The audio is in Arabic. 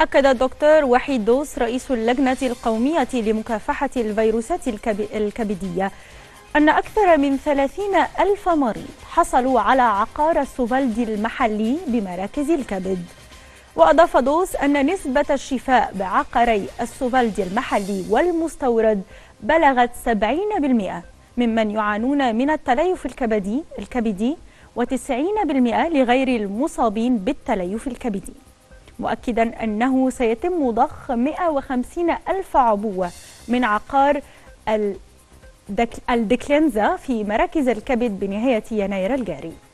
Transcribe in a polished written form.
أكد الدكتور وحيد دوس رئيس اللجنة القومية لمكافحة الفيروسات الكبدية أن أكثر من 30,000 مريض حصلوا على عقار السوفالدي المحلي بمراكز الكبد. وأضاف دوس أن نسبة الشفاء بعقاري السوفالدي المحلي والمستورد بلغت 70% ممن يعانون من التليف الكبدي و90% لغير المصابين بالتليف الكبدي، مؤكدا أنه سيتم ضخ 150,000 عبوة من عقار الديكلينزا في مراكز الكبد بنهاية يناير الجاري.